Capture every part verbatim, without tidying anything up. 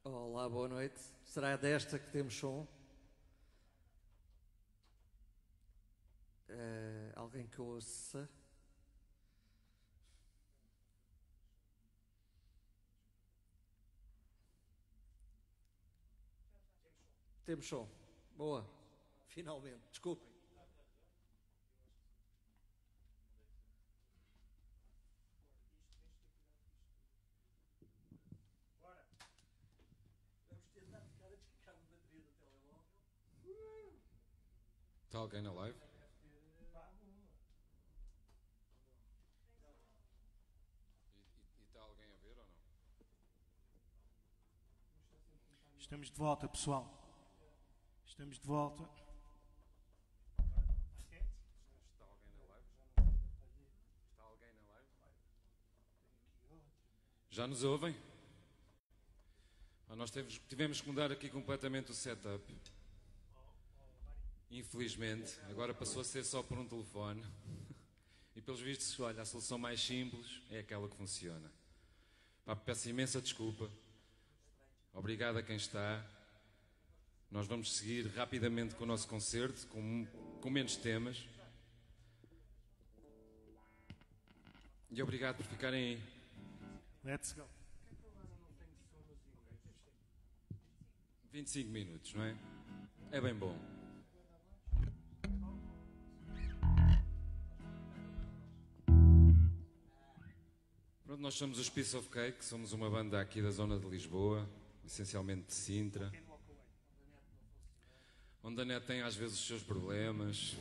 Olá, boa noite. Será desta que temos som? Uh, alguém que ouça? Temos som. Boa. Finalmente. Desculpem. Está alguém na live? E está alguém a ver ou não? Estamos de volta, pessoal. Estamos de volta. Está alguém na live? Está alguém na live? Já nos ouvem? Nós tivemos, tivemos que mudar aqui completamente o setup. Infelizmente, agora passou a ser só por um telefone. E pelos vistos, olha, a solução mais simples é aquela que funciona. Pá, peço imensa desculpa. Obrigado a quem está. Nós vamos seguir rapidamente com o nosso concerto, com, com menos temas. E obrigado por ficarem aí. Let's go. vinte e cinco minutos, não é? É bem bom. Pronto, nós somos os Piece of Cake, somos uma banda aqui da zona de Lisboa, essencialmente de Sintra, onde a net tem às vezes os seus problemas.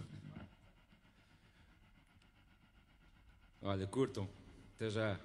Olha, curtam. Até já.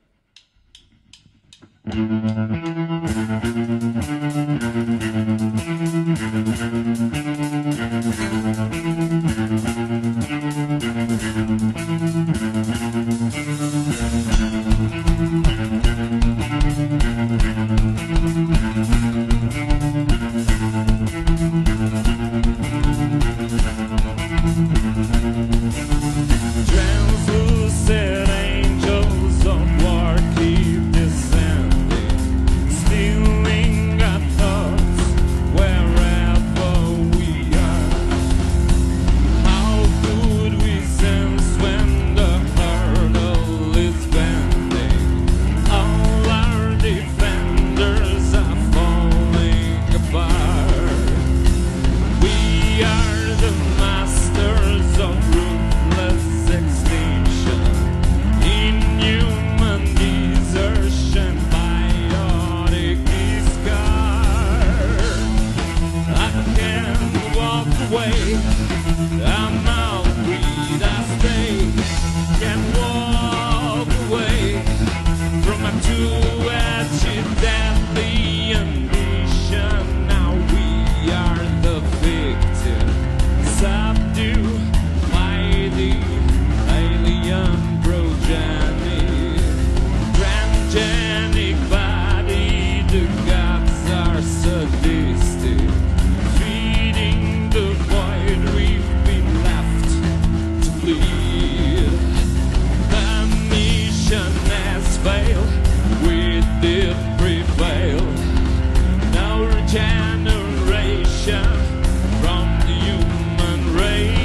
Translucent angels of war keep descending, stealing our thoughts wherever we are. How could we sense when the hurdle is bending? All our defenders are falling apart. We are the masters of ruthless extinction, inhuman desertion, biotic discard. I can't walk away, I'm outbreed, I stay. Can't walk away from my two-edged deadly ambition. Now we are the victim, subdued by the alien progeny. Transgenic body, the gods are sadistic, feeding the void we've been left to bleed. The mission has failed, we did prevail. No regeneration from the human race.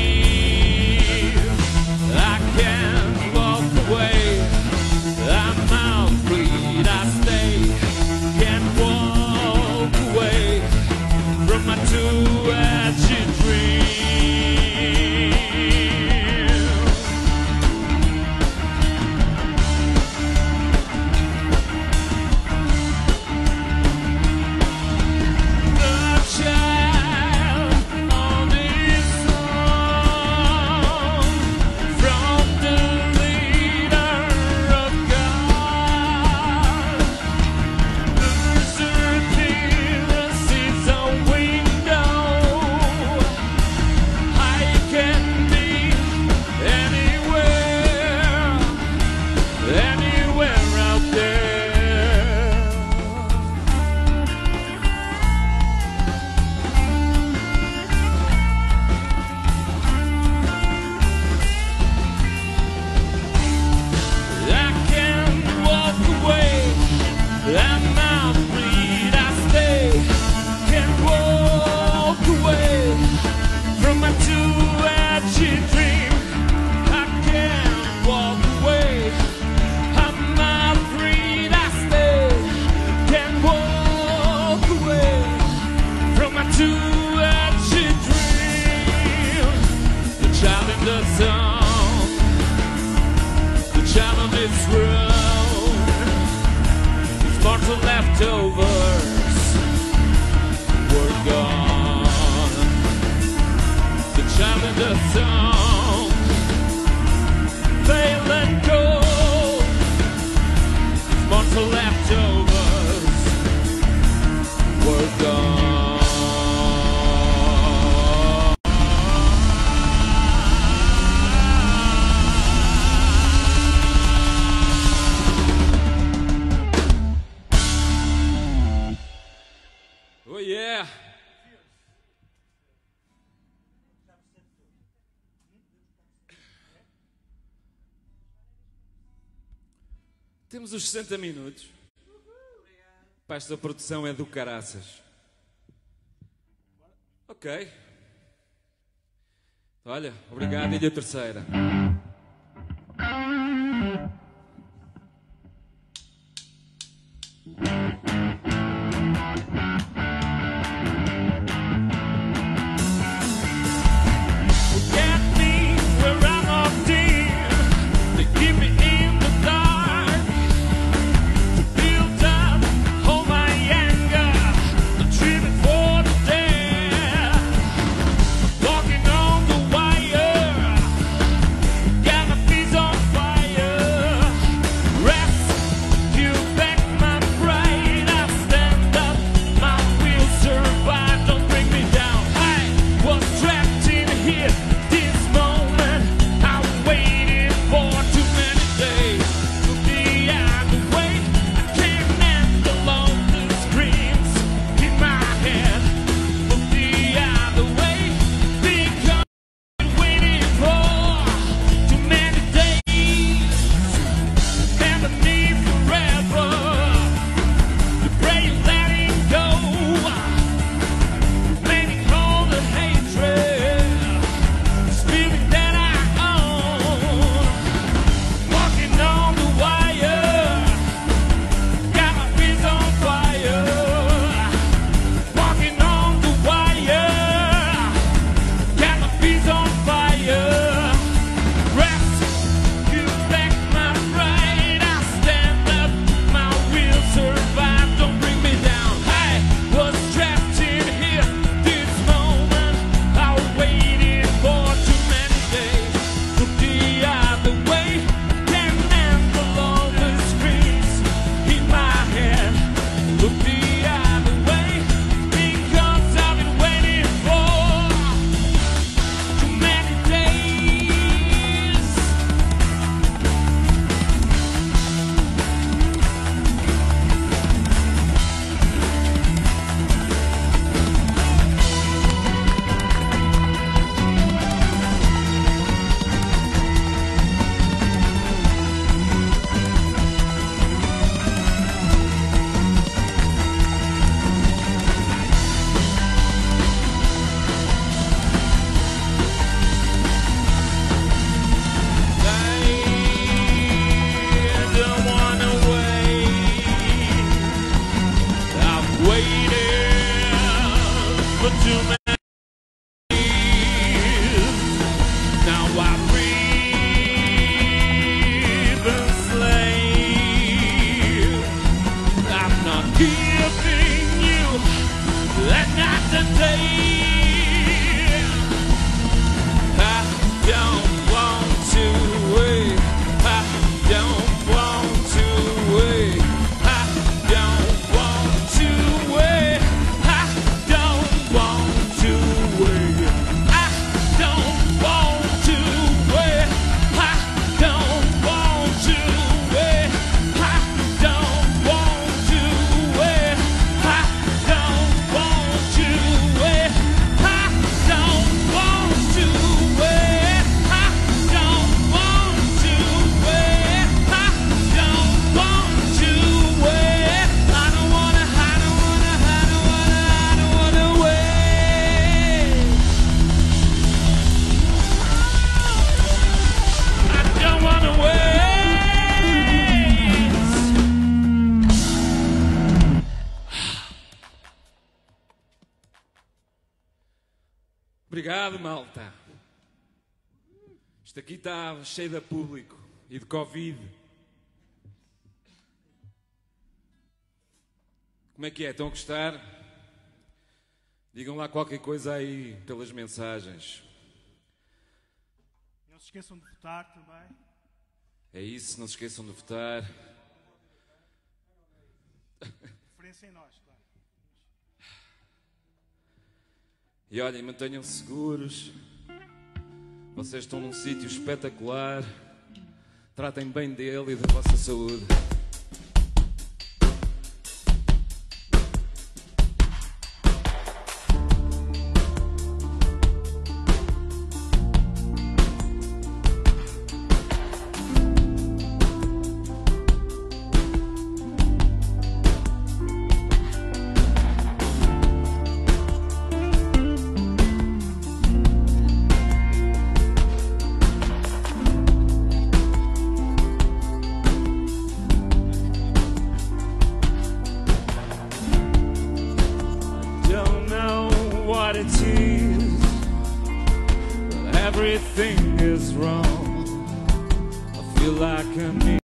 I can't walk away, I'm outbreed, I stay. Can't walk away from my two-edged dream. the leftovers were gone. The child in the song, they let go. Once the leftovers were gone. Oh yeah. Temos os sessenta minutos. Pá, esta produção é do caraças. Ok. Olha, obrigado, Ilha Terceira. Obrigado, malta. Isto aqui está cheio de público e de Covid. Como é que é? Estão a gostar? Digam lá qualquer coisa aí pelas mensagens. Não se esqueçam de votar também. É isso, não se esqueçam de votar. Preferência em nós, claro. E olhem, mantenham-se seguros. Vocês estão num sítio espetacular. Tratem bem dele e da vossa saúde. It is, but everything is wrong. I feel like I need